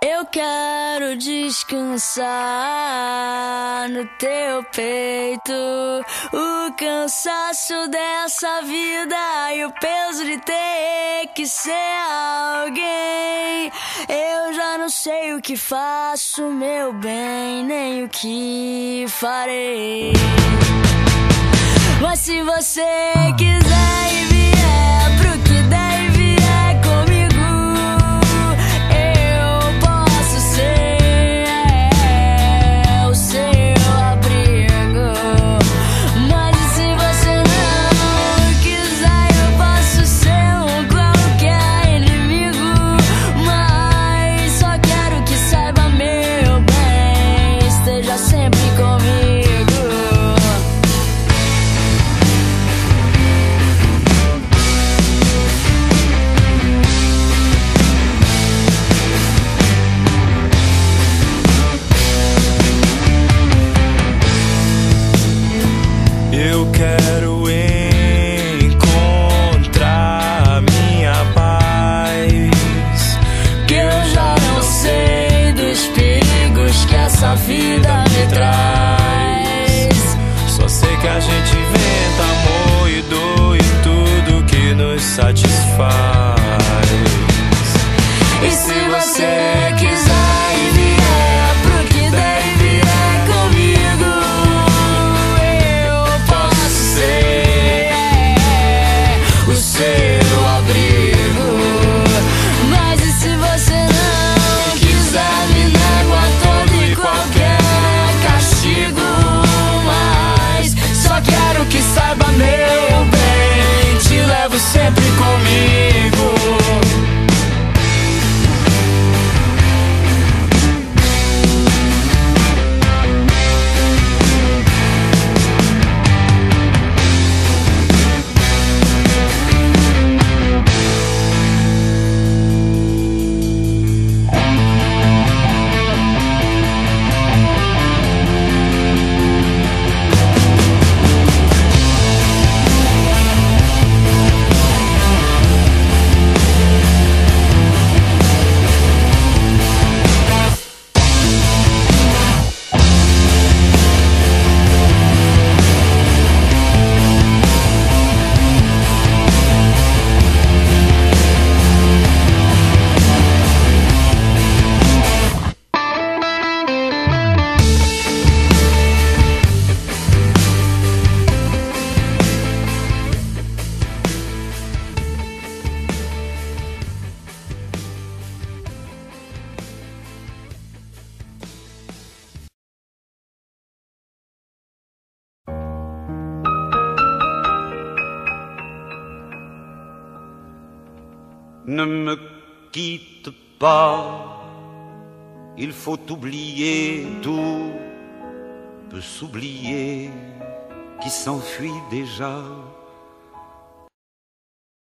Eu quero descansar no teu peito, o cansaço dessa vida e o peso de ter que ser alguém. Eu já não sei o que faço, meu bem, nem o que farei. Mas se você quiser e vier pro que der e vier comigo, eu posso ser o seu abrigo. Mas e se você não quiser, eu posso ser qualquer inimigo. Mas só quero que saiba, meu bem, esteja sempre comigo. Eu quero encontrar minha paz, Que eu já não sei dos perigos que essa vida me traz. só sei que a gente inventa amor e dor e tudo que nos satisfaz. E se você quiser e vier pro que der e vier comigo, eu posso ser o seu abrigo. Mas e se você não quiser, me nego a todo e qualquer castigo. Mas só quero que saiba, meu bem, te levo sempre comigo. Ne me quitte pas, il faut oublier, tout peut s'oublier, qui s'enfuit déjà.